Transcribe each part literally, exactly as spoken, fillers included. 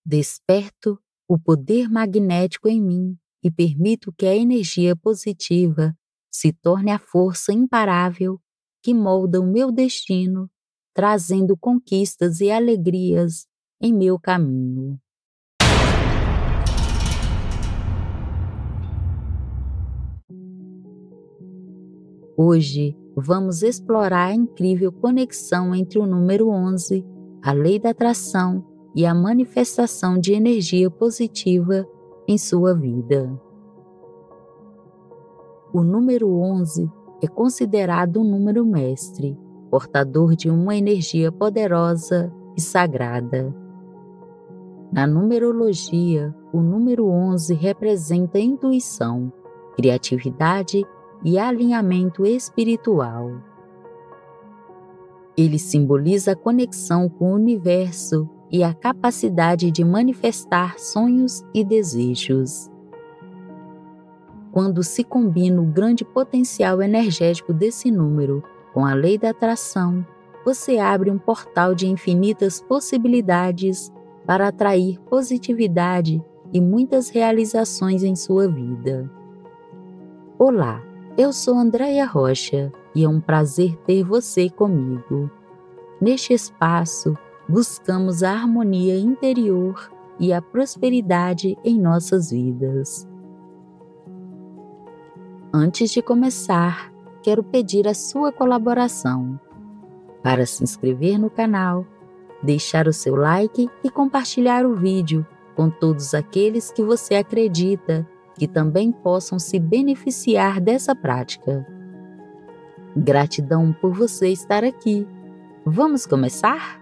Desperto o poder magnético em mim e permito que a energia positiva se torne a força imparável que molda o meu destino, trazendo conquistas e alegrias em meu caminho. Hoje, vamos explorar a incrível conexão entre o número onze, a lei da atração e a manifestação de energia positiva em sua vida. O número onze é considerado um número mestre, portador de uma energia poderosa e sagrada. Na numerologia, o número onze representa intuição, criatividade e alinhamento espiritual. Ele simboliza a conexão com o universo e a capacidade de manifestar sonhos e desejos. Quando se combina o grande potencial energético desse número com a lei da atração, você abre um portal de infinitas possibilidades para atrair positividade e muitas realizações em sua vida. Olá, eu sou Andréia Rocha e é um prazer ter você comigo. Neste espaço, buscamos a harmonia interior e a prosperidade em nossas vidas. Antes de começar, quero pedir a sua colaboração para se inscrever no canal, deixar o seu like e compartilhar o vídeo com todos aqueles que você acredita que também possam se beneficiar dessa prática. Gratidão por você estar aqui. Vamos começar?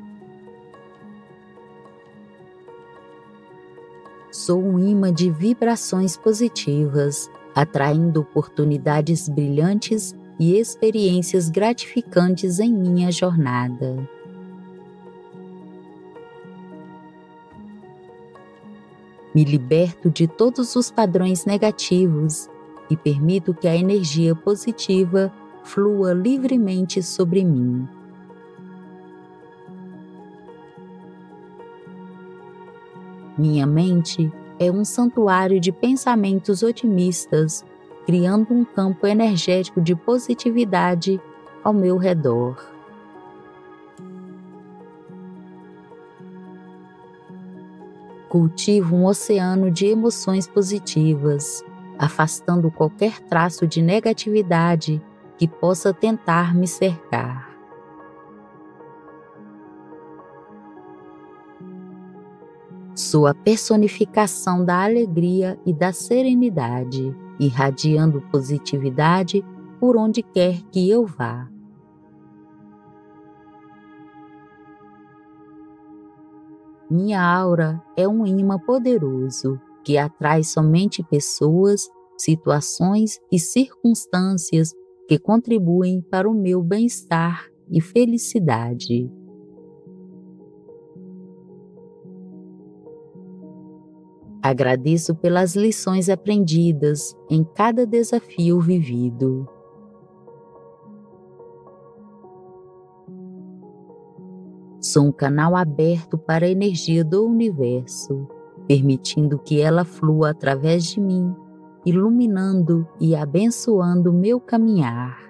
Sou um imã de vibrações positivas, atraindo oportunidades brilhantes e experiências gratificantes em minha jornada. Me liberto de todos os padrões negativos e permito que a energia positiva flua livremente sobre mim. Minha mente é um santuário de pensamentos otimistas, criando um campo energético de positividade ao meu redor. Cultivo um oceano de emoções positivas, afastando qualquer traço de negatividade que possa tentar me cercar. Sou a personificação da alegria e da serenidade, irradiando positividade por onde quer que eu vá. Minha aura é um imã poderoso que atrai somente pessoas, situações e circunstâncias que contribuem para o meu bem-estar e felicidade. Agradeço pelas lições aprendidas em cada desafio vivido. Sou um canal aberto para a energia do universo, permitindo que ela flua através de mim, iluminando e abençoando meu caminhar.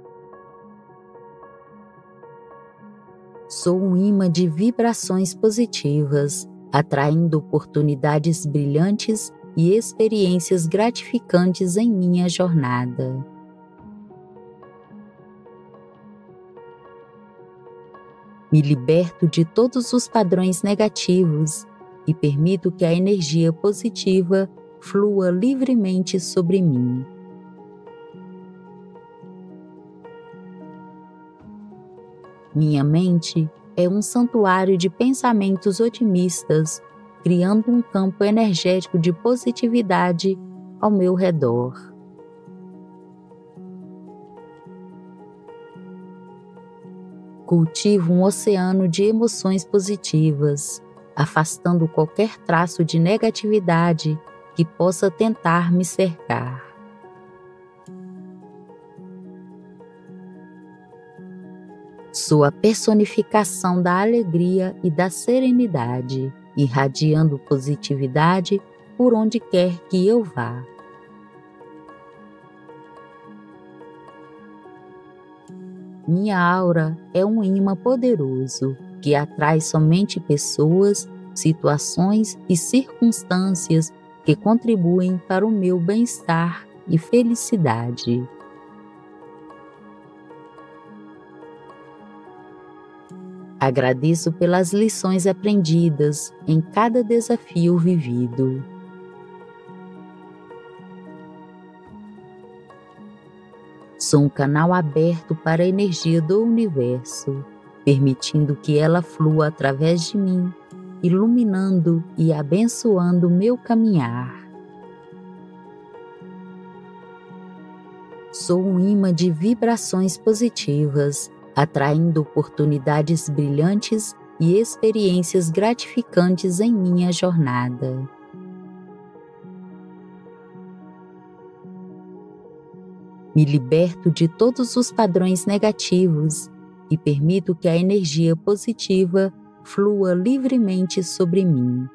Sou um imã de vibrações positivas, atraindo oportunidades brilhantes e experiências gratificantes em minha jornada. Me liberto de todos os padrões negativos e permito que a energia positiva flua livremente sobre mim. Minha mente é um santuário de pensamentos otimistas, criando um campo energético de positividade ao meu redor. Cultivo um oceano de emoções positivas, afastando qualquer traço de negatividade que possa tentar me cercar. Sou a personificação da alegria e da serenidade, irradiando positividade por onde quer que eu vá. Minha aura é um imã poderoso que atrai somente pessoas, situações e circunstâncias que contribuem para o meu bem-estar e felicidade. Agradeço pelas lições aprendidas em cada desafio vivido. Sou um canal aberto para a energia do universo, permitindo que ela flua através de mim, iluminando e abençoando o meu caminhar. Sou um imã de vibrações positivas, atraindo oportunidades brilhantes e experiências gratificantes em minha jornada. Me liberto de todos os padrões negativos e permito que a energia positiva flua livremente sobre mim.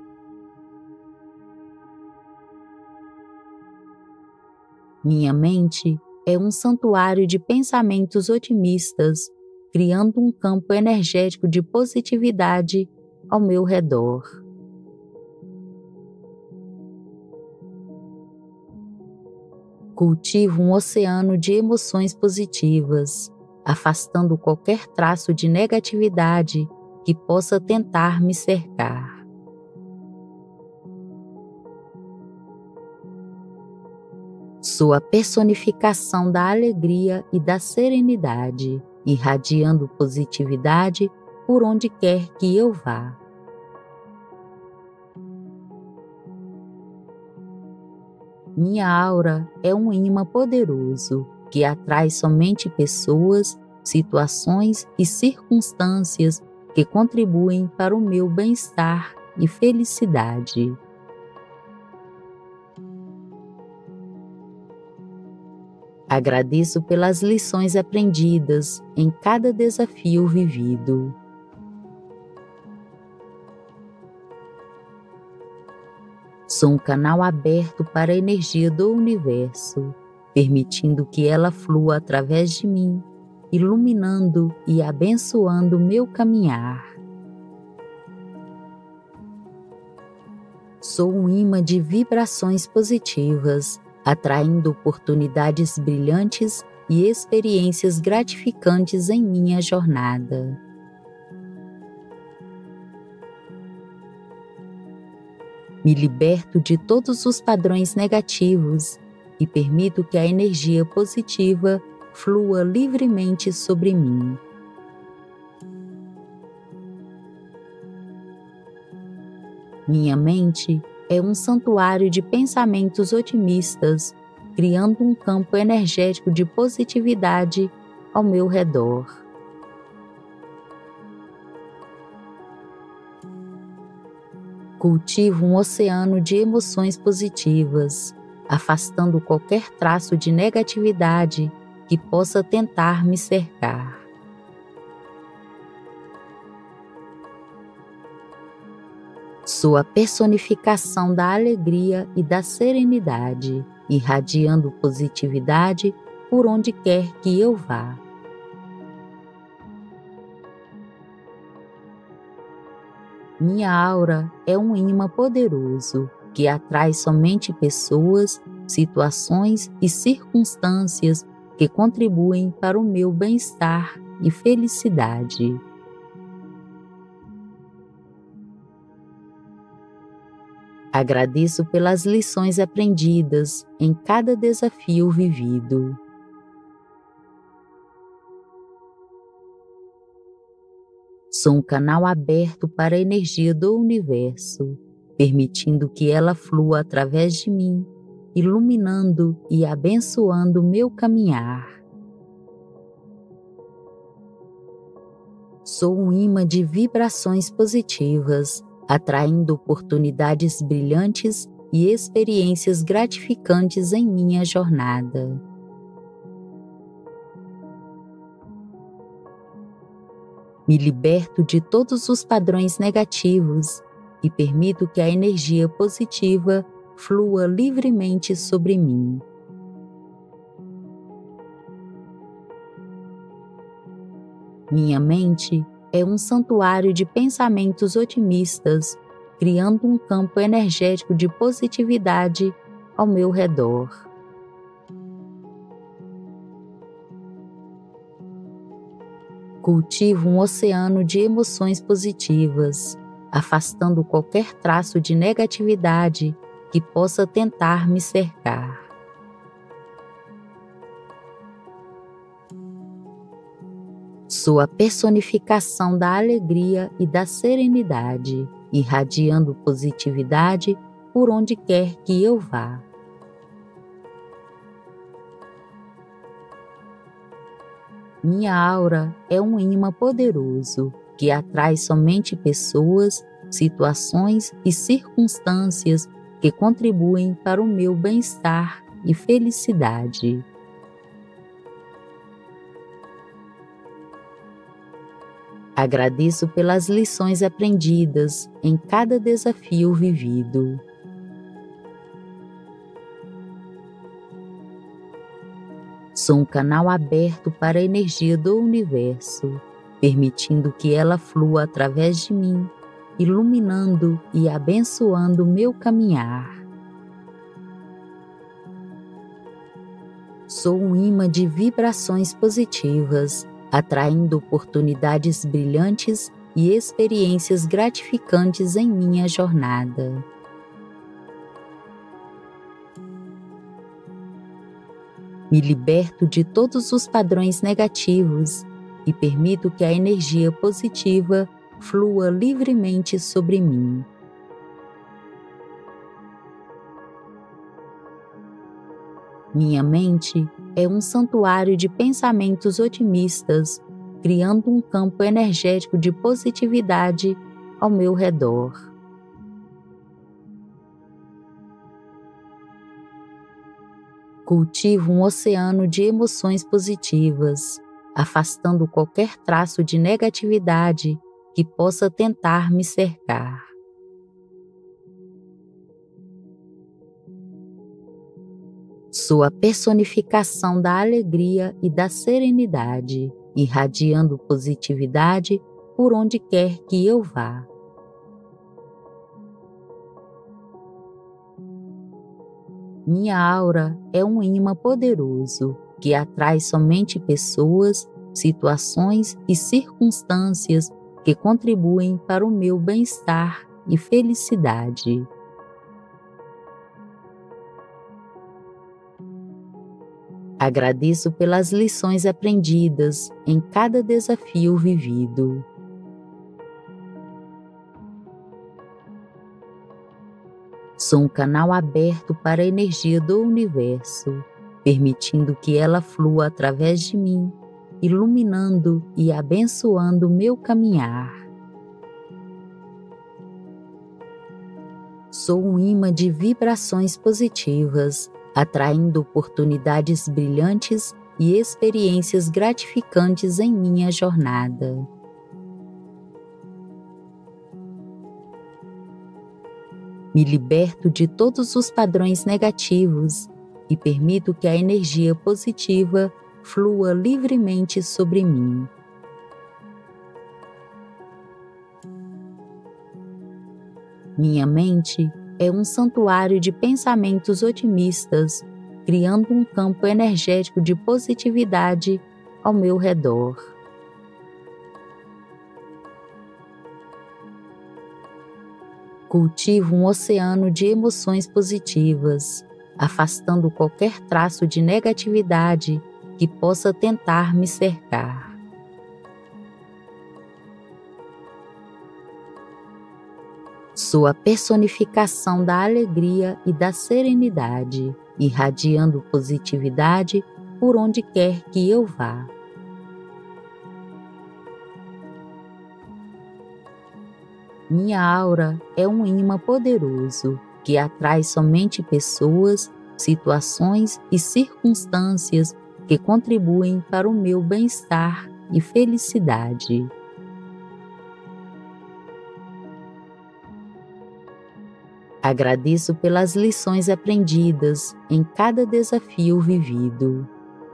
Minha mente é um santuário de pensamentos otimistas, criando um campo energético de positividade ao meu redor. Cultivo um oceano de emoções positivas, afastando qualquer traço de negatividade que possa tentar me cercar. Sou a personificação da alegria e da serenidade, irradiando positividade por onde quer que eu vá. Minha aura é um imã poderoso que atrai somente pessoas, situações e circunstâncias que contribuem para o meu bem-estar e felicidade. Agradeço pelas lições aprendidas em cada desafio vivido. Sou um canal aberto para a energia do universo, permitindo que ela flua através de mim, iluminando e abençoando o meu caminhar. Sou um imã de vibrações positivas, atraindo oportunidades brilhantes e experiências gratificantes em minha jornada. Me liberto de todos os padrões negativos e permito que a energia positiva flua livremente sobre mim. Minha mente é um santuário de pensamentos otimistas, criando um campo energético de positividade ao meu redor. Cultivo um oceano de emoções positivas, afastando qualquer traço de negatividade que possa tentar me cercar. Sou a personificação da alegria e da serenidade, irradiando positividade por onde quer que eu vá. Minha aura é um imã poderoso que atrai somente pessoas, situações e circunstâncias que contribuem para o meu bem-estar e felicidade. Agradeço pelas lições aprendidas em cada desafio vivido. Sou um canal aberto para a energia do universo, permitindo que ela flua através de mim, iluminando e abençoando o meu caminhar. Sou um imã de vibrações positivas, atraindo oportunidades brilhantes e experiências gratificantes em minha jornada. Me liberto de todos os padrões negativos e permito que a energia positiva flua livremente sobre mim. Minha mente é um santuário de pensamentos otimistas, criando um campo energético de positividade ao meu redor. Cultivo um oceano de emoções positivas, afastando qualquer traço de negatividade que possa tentar me cercar. Sou a personificação da alegria e da serenidade, irradiando positividade por onde quer que eu vá. Minha aura é um imã poderoso que atrai somente pessoas, situações e circunstâncias que contribuem para o meu bem-estar e felicidade. Agradeço pelas lições aprendidas em cada desafio vivido. Sou um canal aberto para a energia do universo, permitindo que ela flua através de mim, iluminando e abençoando o meu caminhar. Sou um imã de vibrações positivas, atraindo oportunidades brilhantes e experiências gratificantes em minha jornada. Me liberto de todos os padrões negativos e permito que a energia positiva flua livremente sobre mim. Minha mente é um santuário de pensamentos otimistas, criando um campo energético de positividade ao meu redor. Cultivo um oceano de emoções positivas, afastando qualquer traço de negatividade que possa tentar me cercar. Sou a personificação da alegria e da serenidade, irradiando positividade por onde quer que eu vá. Minha aura é um imã poderoso que atrai somente pessoas, situações e circunstâncias que contribuem para o meu bem-estar e felicidade. Agradeço pelas lições aprendidas em cada desafio vivido. Sou um canal aberto para a energia do universo, permitindo que ela flua através de mim, iluminando e abençoando o meu caminhar. Sou um imã de vibrações positivas, atraindo oportunidades brilhantes e experiências gratificantes em minha jornada. Me liberto de todos os padrões negativos e permito que a energia positiva flua livremente sobre mim. Minha mente é um santuário de pensamentos otimistas, criando um campo energético de positividade ao meu redor. Cultivo um oceano de emoções positivas, afastando qualquer traço de negatividade que possa tentar me cercar. Sou a personificação da alegria e da serenidade, irradiando positividade por onde quer que eu vá. Minha aura é um imã poderoso que atrai somente pessoas, situações e circunstâncias que contribuem para o meu bem-estar e felicidade. Agradeço pelas lições aprendidas em cada desafio vivido.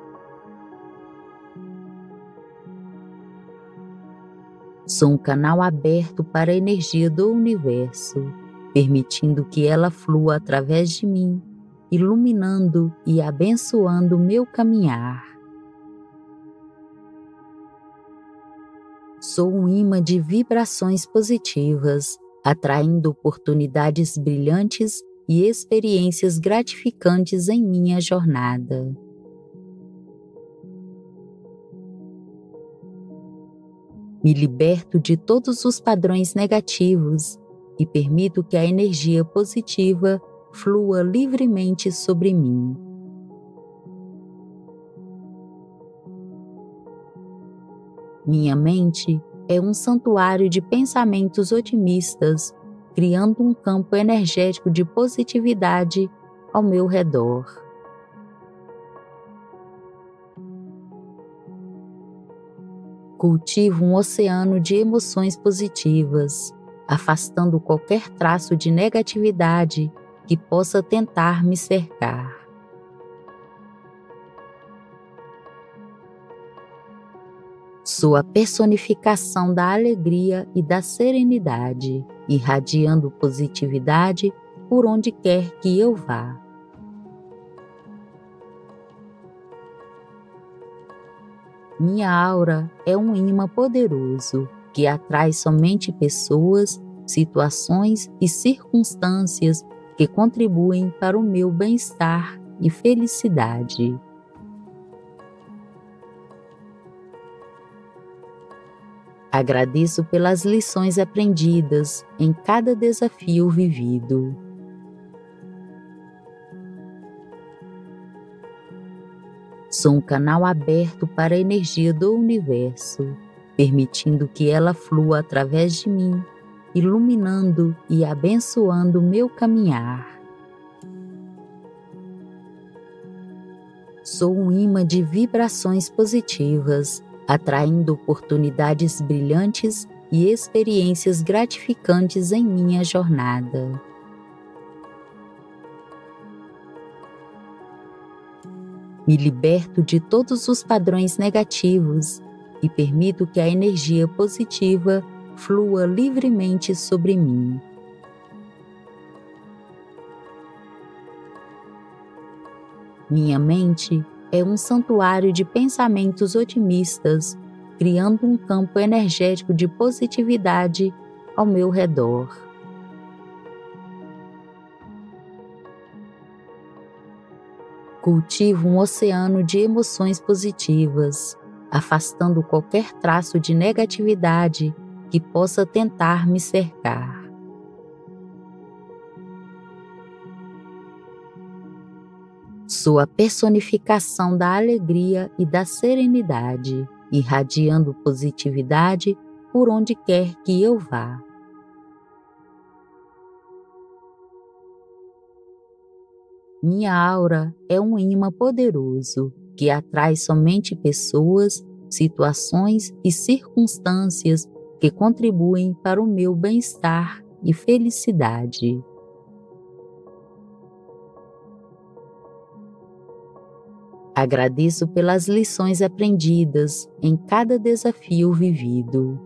Sou um canal aberto para a energia do universo, permitindo que ela flua através de mim, iluminando e abençoando o meu caminhar. Sou um imã de vibrações positivas, atraindo oportunidades brilhantes e experiências gratificantes em minha jornada. Me liberto de todos os padrões negativos e permito que a energia positiva flua livremente sobre mim. Minha mente é um santuário de pensamentos otimistas, criando um campo energético de positividade ao meu redor. Cultivo um oceano de emoções positivas, afastando qualquer traço de negatividade que possa tentar me cercar. Sou a personificação da alegria e da serenidade, irradiando positividade por onde quer que eu vá. Minha aura é um imã poderoso que atrai somente pessoas, situações e circunstâncias que contribuem para o meu bem-estar e felicidade. Agradeço pelas lições aprendidas em cada desafio vivido. Sou um canal aberto para a energia do universo, permitindo que ela flua através de mim, iluminando e abençoando o meu caminhar. Sou um imã de vibrações positivas, atraindo oportunidades brilhantes e experiências gratificantes em minha jornada. Me liberto de todos os padrões negativos e permito que a energia positiva flua livremente sobre mim. Minha mente é um santuário de pensamentos otimistas, criando um campo energético de positividade ao meu redor. Cultivo um oceano de emoções positivas, afastando qualquer traço de negatividade que possa tentar me cercar. Sou a personificação da alegria e da serenidade, irradiando positividade por onde quer que eu vá. Minha aura é um imã poderoso que atrai somente pessoas, situações e circunstâncias que contribuem para o meu bem-estar e felicidade. Agradeço pelas lições aprendidas em cada desafio vivido.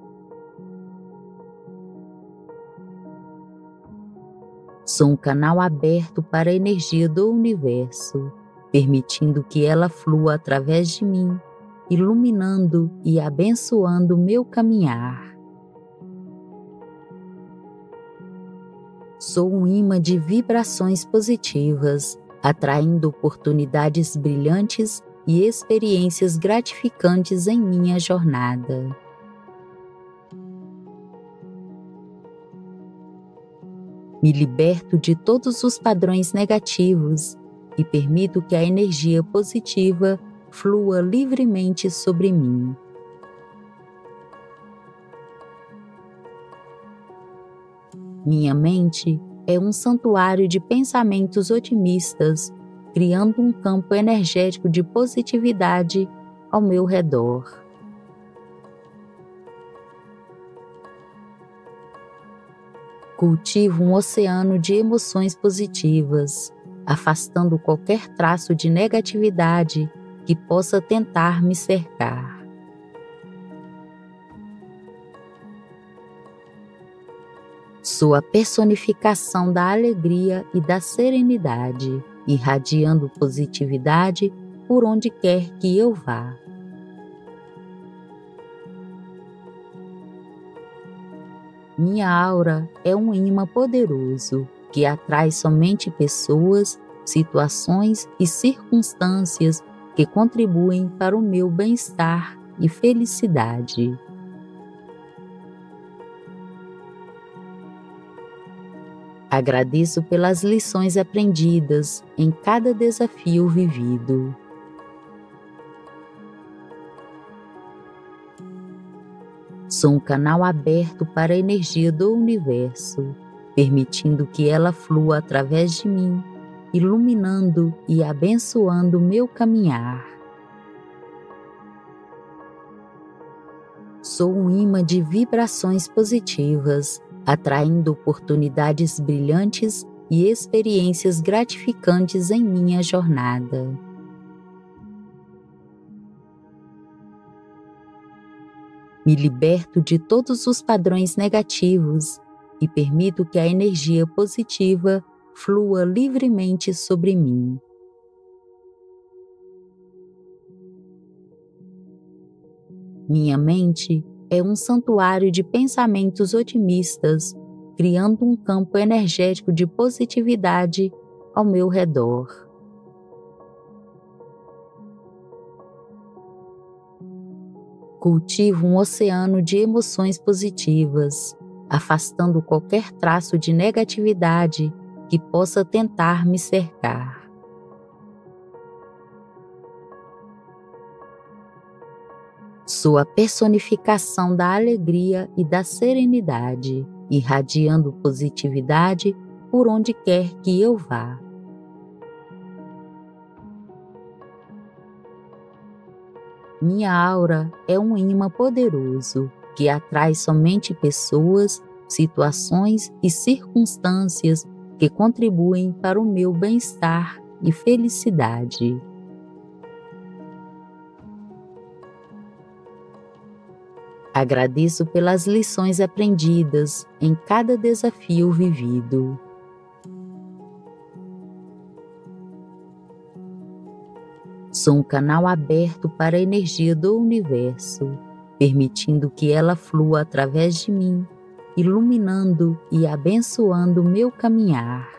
Sou um canal aberto para a energia do universo, permitindo que ela flua através de mim, iluminando e abençoando o meu caminhar. Sou um imã de vibrações positivas, atraindo oportunidades brilhantes e experiências gratificantes em minha jornada. Me liberto de todos os padrões negativos e permito que a energia positiva flua livremente sobre mim. Minha mente é um santuário de pensamentos otimistas, criando um campo energético de positividade ao meu redor. Cultivo um oceano de emoções positivas, afastando qualquer traço de negatividade que possa tentar me cercar. Sou a personificação da alegria e da serenidade, irradiando positividade por onde quer que eu vá. Minha aura é um imã poderoso que atrai somente pessoas, situações e circunstâncias que contribuem para o meu bem-estar e felicidade. Agradeço pelas lições aprendidas em cada desafio vivido. Sou um canal aberto para a energia do universo, permitindo que ela flua através de mim, iluminando e abençoando meu caminhar. Sou um imã de vibrações positivas, atraindo oportunidades brilhantes e experiências gratificantes em minha jornada. Me liberto de todos os padrões negativos e permito que a energia positiva flua livremente sobre mim. Minha mente é um santuário de pensamentos otimistas, criando um campo energético de positividade ao meu redor. Cultivo um oceano de emoções positivas, afastando qualquer traço de negatividade que possa tentar me cercar. Sou a personificação da alegria e da serenidade, irradiando positividade por onde quer que eu vá. Minha aura é um imã poderoso que atrai somente pessoas, situações e circunstâncias que contribuem para o meu bem-estar e felicidade. Agradeço pelas lições aprendidas em cada desafio vivido. Sou um canal aberto para a energia do universo, permitindo que ela flua através de mim, iluminando e abençoando meu caminhar.